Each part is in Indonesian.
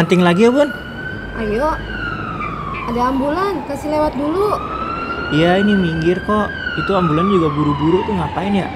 Hunting lagi ya, Bun? Ayo. Ada ambulan, kasih lewat dulu. Iya, ini minggir kok. Itu ambulan juga buru-buru tuh, ngapain ya?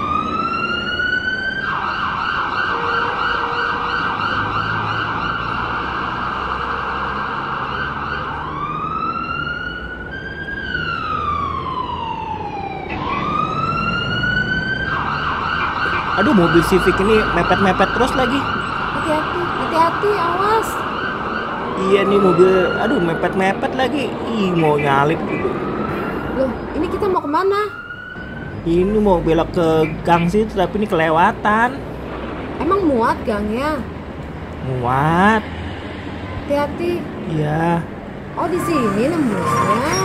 Aduh, mobil Civic ini mepet-mepet terus lagi. Hati-hati, hati-hati, awas. Iya nih mobil, aduh mepet-mepet lagi. Ih, mau nyalip gitu. Loh, ini kita mau kemana? Ini mau belok ke gang situ, tapi ini kelewatan. Emang muat gangnya? Muat. Hati-hati. Iya. Oh, di sini nembusnya.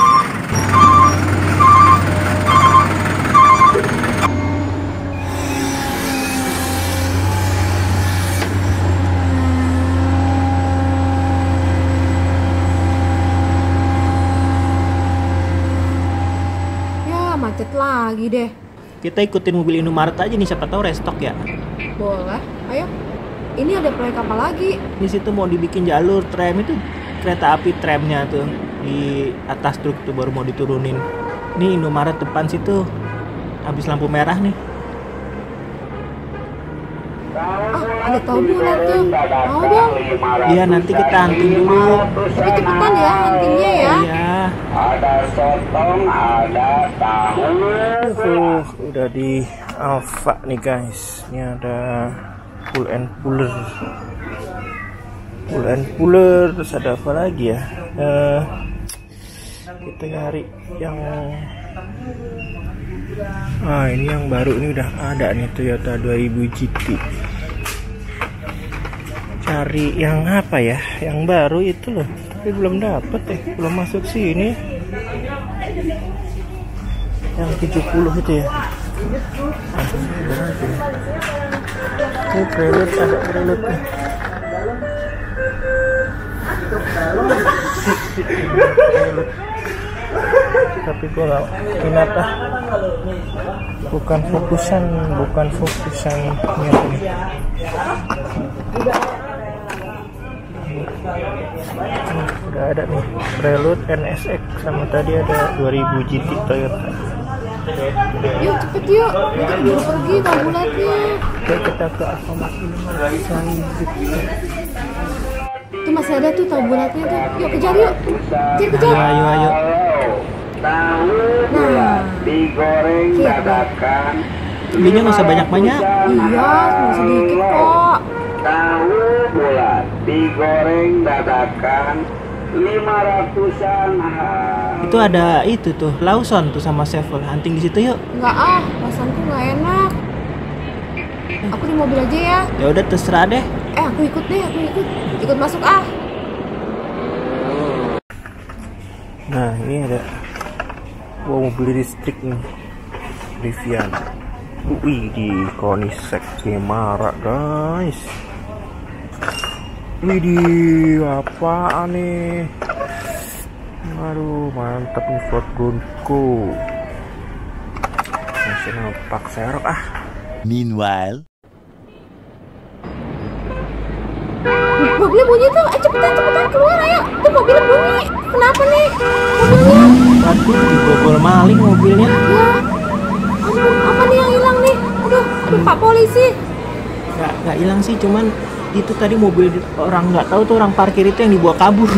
Macet lagi deh. Kita ikutin mobil Indomaret aja nih, siapa tahu restock ya. Boleh, ayo. Ini ada proyek apa lagi? Di situ mau dibikin jalur tram, itu kereta api tramnya tuh di atas truk tuh baru mau diturunin. Nih Indomaret depan situ, habis lampu merah nih. Ada taburan tuh. Mau dong. Iya, nanti kita hunting dulu. Tapi cepetan ya huntingnya ya. Iya. Ada sotong, ada tahu. Udah di Alfa nih guys. Ini ada pull and puller. Pull and puller, terus ada apa lagi ya? Kita cari yang ini yang baru, ini udah ada nih, Toyota 2000 GT. Cari yang apa ya? Yang baru itu loh, tapi belum dapet ya, belum masuk sini. Yang 70 itu ya. Ini prelude, ada prelude nih. Tapi gua gak minat ah. Bukan fokusan ini. Udah ada nih Prelude NSX, sama tadi ada 2000 GT Toyota. Yuk cepet yuk, nanti keburu pergi ambulannya. Oke, kita ke Alfamart ini selanjutnya. Tuh masih ada tuh ambulannya tuh. Yuk kejar yuk. Kejar. Ayo. Nah, digoreng dadakan. Belinya nggak usah banyak-banyak. Iya, cuma sedikit kok. Tahu bulat digoreng dadakan 500-an. Itu ada itu tuh Lawson tuh sama Sevel, hunting di situ yuk. Enggak perasaanku nggak enak. Aku di mobil aja ya. Ya udah terserah deh. Aku ikut deh, ikut masuk Nah ini ada mobil listrik nih, Rivian. Di Koenigsegg Gemara guys. Widih, apaan nih? Aduh, mantap nih Ford Bronco. National Park Serok Meanwhile, mobilnya bunyi tuh. Cepetan keluar ayo. Tuh mobilnya bunyi. Kenapa nih mobilnya? Waduh, dibobol maling mobilnya. Ya ampun, apa nih yang hilang nih? Aduh Pak polisi. Nggak hilang sih, cuman itu tadi mobil orang, nggak tahu tuh orang parkir itu yang dibawa kabur.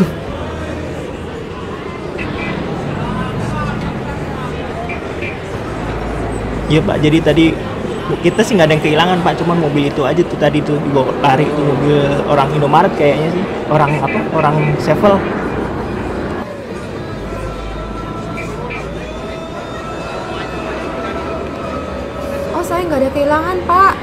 Iya Pak, jadi tadi kita sih nggak ada yang kehilangan Pak, cuman mobil itu aja tuh tadi tuh dibawa lari, tuh mobil orang Indomaret kayaknya sih, orang Sevel. Oh saya nggak ada kehilangan Pak.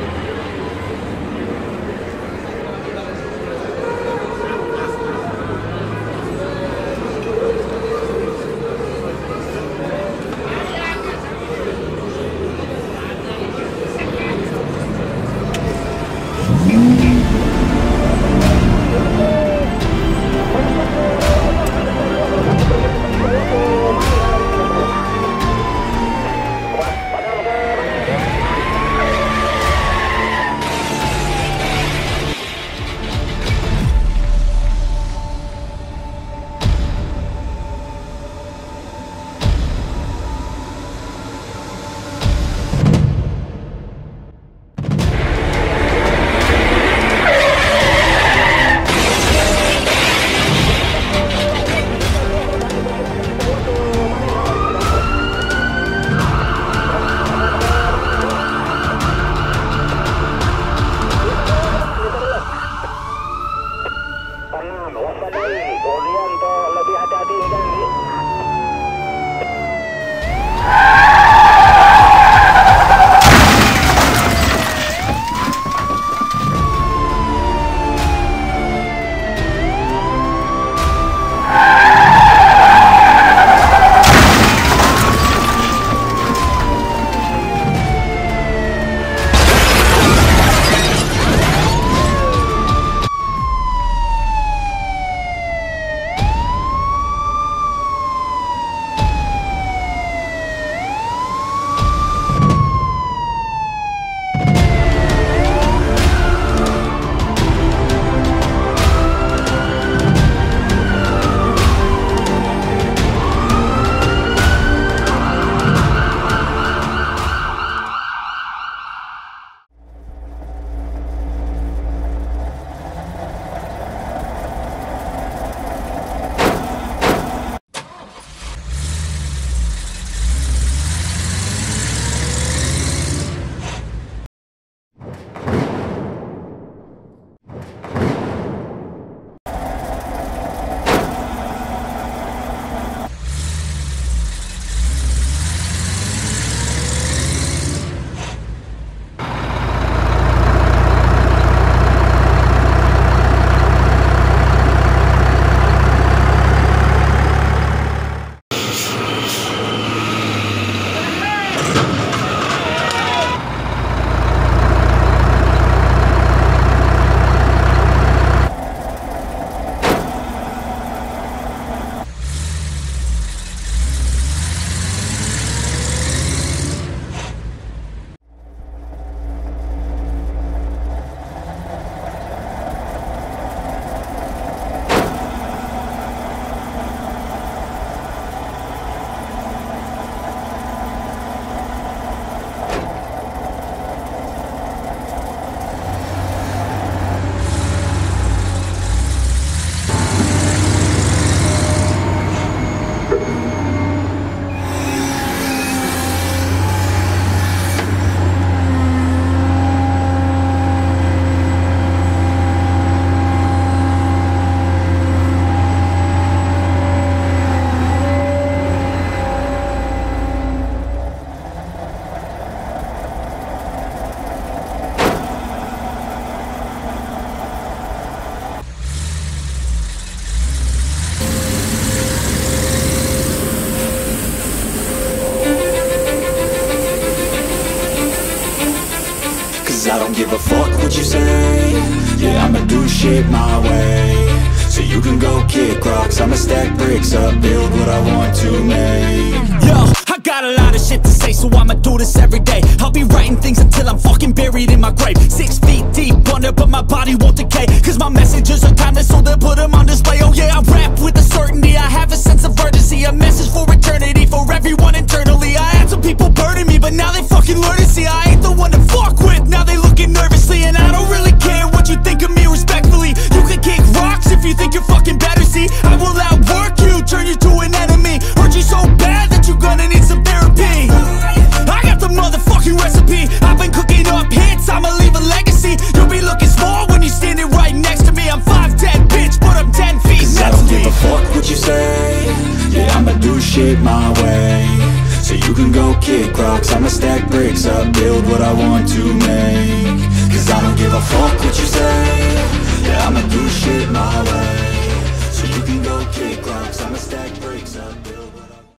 Cause I don't give a fuck what you say. Yeah, I'ma do shit my way. So you can go kick rocks, I'ma stack bricks up, build what I want to make. Yo, I got a lot of shit to say, so I'ma do this every day. I'll be writing things until I'm fucking buried in my grave. 6 feet deep under, but my body won't decay. Cause my messages are timeless, so they'll put them on display. Oh yeah, I rap with a certainty, I have a sense of urgency. A message for eternity, for everyone internally. I had some people burning me, but now they fucking learn to see I ain't the one to fuck with, now they looking nervously. And I don't really care what you think of me, respectfully. You can kick rocks if you think you're fucking better, see. I will outwork you, turn you to an enemy. Hurt you so bad that you're gonna need some therapy. I got the motherfucking recipe. I've been cooking up hits, I'ma leave a legacy. You'll be looking small when you're standing right next to me. I'm 5'10", bitch, but I'm 10 feet. Cause I don't give a fuck what you say. Yeah, I'ma do shit my way. So you can go kick rocks, I'ma stack bricks up, build what I want to make. Cause I don't give a fuck what you say. Yeah, I'ma do shit my way. So you can go kick rocks, I'ma stack bricks up, build